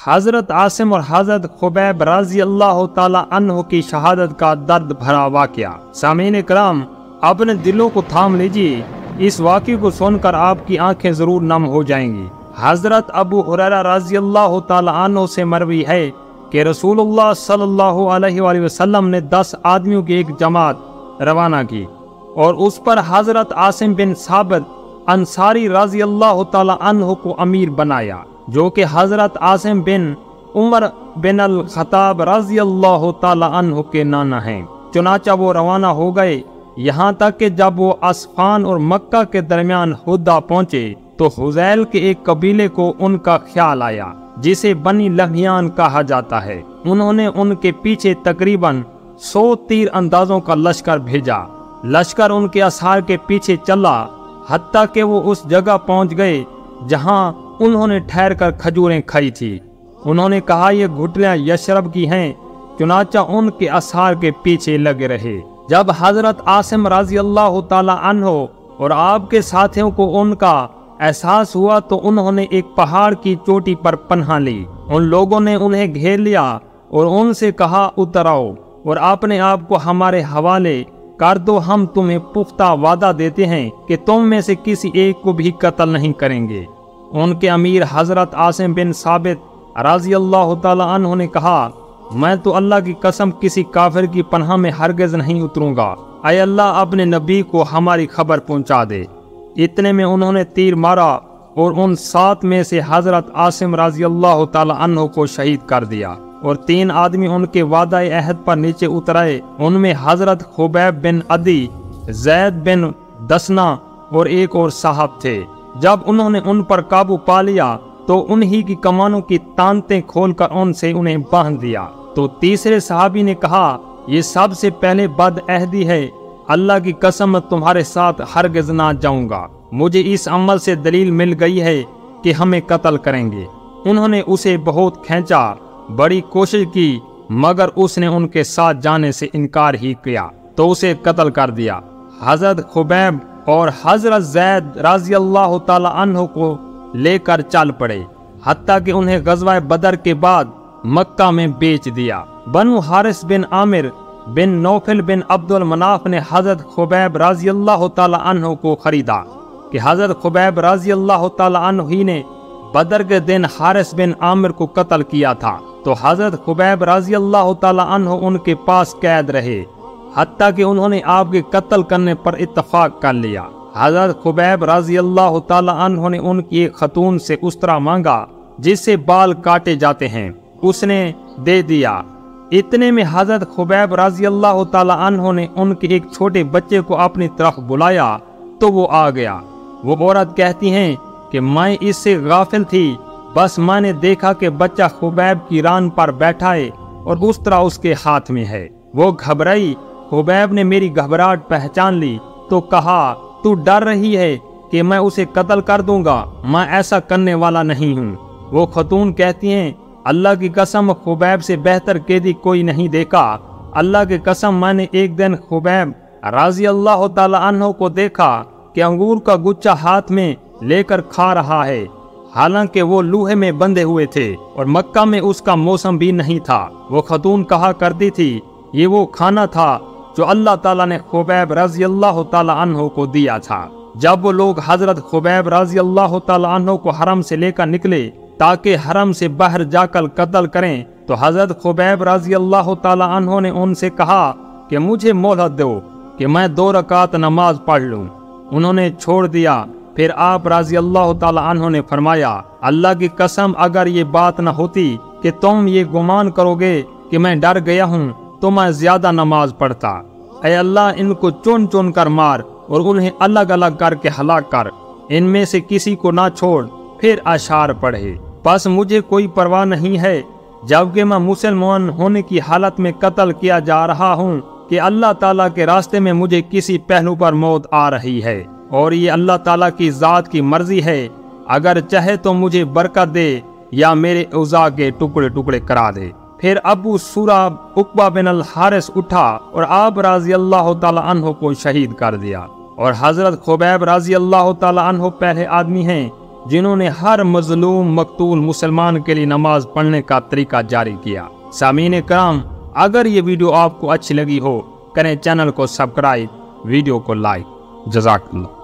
حضرت عاصم اور حضرت خبیب رضی اللہ تعالی عنہ کی شہادت کا درد بھرا واقعہ۔ سامعین کرام، اپنے دلوں کو تھام لیجیے، اس واقعے کو سن کر آپ کی آنکھیں ضرور نم ہو جائیں گی۔ حضرت ابو ہریرہ رضی اللہ تعالی عنہ سے مروی ہے کہ رسول اللہ صلی اللہ علیہ وآلہ وسلم نے 10 آدمیوں کی ایک جماعت روانہ کی اور اس پر حضرت عاصم بن ثابت انصاری رضی اللہ تعالی عنہ کو امیر بنایا، جو کہ حضرت عاصم بن عمر بن الخطاب رضی اللہ تعالی عنہ کے نانا ہیں۔ چنانچہ وہ روانہ ہو گئے، یہاں تک کہ جب وہ اصفہان اور مکہ کے درمیان ہدہ پہنچے تو حذیل کے ایک قبیلے کو ان کا خیال آیا جسے بنی لہمیان کہا جاتا ہے۔ انہوں نے ان کے پیچھے تقریباً 100 تیر اندازوں کا لشکر بھیجا۔ لشکر ان کے اسحار کے پیچھے چلا حتیٰ کہ وہ اس جگہ پہنچ گئے جہاں انہوں نے ٹھہر کر کھجوریں کھائی تھی۔ انہوں نے کہا یہ گھٹلیاں یشرب کی ہیں، چنانچہ ان کے اسحار کے پیچھے لگے رہے۔ جب حضرت عاصم رضی اللہ تعالی عنہ اور آپ کے ساتھیوں کو ان کا احساس ہوا تو انہوں نے ایک پہاڑ کی چوٹی پر پناہ لی۔ ان لوگوں نے انہیں گھیر لیا اور ان سے کہا اتر آؤ اور اپنے آپ کو ہمارے حوالے کر دو، ہم تمہیں پختہ وعدہ دیتے ہیں کہ تم میں سے کسی ایک کو بھی قتل نہیں کریں گے۔ ان کے امیر حضرت عاصم بن ثابت رضی اللہ تعالی عنہ نے کہا میں تو اللہ کی قسم کسی کافر کی پناہ میں ہرگز نہیں اتروں گا، اے اللہ اپنے نبی کو ہماری خبر پہنچا دے۔ اتنے میں انہوں نے تیر مارا اور ان 7 میں سے حضرت عاصم رضی اللہ تعالی عنہ کو شہید کر دیا، اور 3 آدمی ان کے وعدہ عہد پر نیچے اترائے۔ ان میں حضرت خبیب بن عدی، زید بن دسنا اور ایک اور صاحب تھے۔ جب انہوں نے ان پر قابو پا لیا تو انہی کی کمانوں کی تانتیں کھول کر ان سے انہیں باندھ دیا۔ تو تیسرے صحابی نے کہا یہ سب سے پہلے بد عہدی ہے، اللہ کی قسم تمہارے ساتھ ہرگز نہ جاؤں گا، مجھے اس عمل سے دلیل مل گئی ہے کہ ہمیں قتل کریں گے۔ انہوں نے اسے بہت کھینچا، بڑی کوشش کی، مگر اس نے ان کے ساتھ جانے سے انکار ہی کیا تو اسے قتل کر دیا۔ حضرت خبیب اور حضرت زید رضی اللہ تعالی عنہ کو لے کر چل پڑے حتیٰ کہ انہیں غزوہ بدر کے بعد مکہ میں بیچ دیا۔ بنو حارث بن عامر بن نوفل بن عبد المناف نے حضرت خبیب رضی اللہ تعالی عنہ کو خریدا کہ حضرت خبیب رضی اللہ تعالی عنہ ہی نے بدر کے دن حارث بن عامر کو قتل کیا تھا، تو حضرت خبیب رضی اللہ تعالی عنہ ان کے پاس قید رہے حتیٰ کہ انہوں نے آپ کے قتل کرنے پر اتفاق کر لیا۔ حضرت خبیب رضی اللہ تعالی عنہ نے ان کی ایک خاتون سے استرا مانگا جس سے بال کاٹے جاتے ہیں، اس نے دے دیا۔ اتنے میں حضرت خبیب رضی اللہ تعالی عنہ نے ان کے ایک چھوٹے بچے کو اپنی طرف بلایا تو وہ آ گیا۔ وہ عورت کہتی ہیں کہ میں اس سے غافل تھی، بس میں نے دیکھا کہ بچہ خبیب کی ران پر بیٹھا ہے اور استرا اس کے ہاتھ میں ہے۔ وہ گھبرائی، خبیب نے میری گھبراہٹ پہچان لی تو کہا تو ڈر رہی ہے کہ میں اسے قتل کر دوں گا، میں ایسا کرنے والا نہیں ہوں۔ وہ خاتون کہتی ہیں اللہ کی قسم خبیب سے بہتر قیدی کوئی نہیں دیکھا، اللہ کی قسم میں نے ایک دن خبیب رضی اللہ تعالی عنہ کو دیکھا کہ انگور کا گچھا ہاتھ میں لے کر کھا رہا ہے، حالانکہ وہ لوہے میں بندھے ہوئے تھے اور مکہ میں اس کا موسم بھی نہیں تھا۔ وہ خاتون کہا کرتی تھی یہ وہ کھانا تھا جو اللہ تعالیٰ نے خبیب رضی اللہ تعالی عنہ کو دیا تھا۔ جب وہ لوگ حضرت خبیب رضی اللہ تعالی عنہ کو حرم سے لے کر نکلے تاکہ حرم سے باہر جا کر قتل کریں تو حضرت خبیب رضی اللہ تعالی عنہ نے ان سے کہا کہ مجھے مہلت دو کہ میں 2 رکعت نماز پڑھ لوں۔ انہوں نے چھوڑ دیا۔ پھر آپ رضی اللہ تعالی عنہ نے فرمایا اللہ کی قسم اگر یہ بات نہ ہوتی کہ تم یہ گمان کرو گے کہ میں ڈر گیا ہوں تو میں زیادہ نماز پڑھتا۔ اے اللہ ان کو چن چن کر مار اور انہیں الگ الگ کر کے ہلاک کر، ان میں سے کسی کو نہ چھوڑ۔ پھر اشعار پڑھے، بس مجھے کوئی پرواہ نہیں ہے جبکہ میں مسلمان ہونے کی حالت میں قتل کیا جا رہا ہوں کہ اللہ تعالیٰ کے راستے میں مجھے کسی پہلو پر موت آ رہی ہے، اور یہ اللہ تعالیٰ کی ذات کی مرضی ہے، اگر چاہے تو مجھے برکت دے یا میرے اعضاء کے ٹکڑے ٹکڑے کرا دے۔ پھر ابو سورہ عقبہ بن الحارث اٹھا اور آپ رضی اللہ تعالی عنہ کو شہید کر دیا۔ اور حضرت خبیب رضی اللہ تعالی عنہ پہلے آدمی ہیں جنہوں نے ہر مظلوم مقتول مسلمان کے لیے نماز پڑھنے کا طریقہ جاری کیا۔ سامعین کرام، اگر یہ ویڈیو آپ کو اچھی لگی ہو، کریں چینل کو سبسکرائب، ویڈیو کو لائک۔ جزاک اللہ۔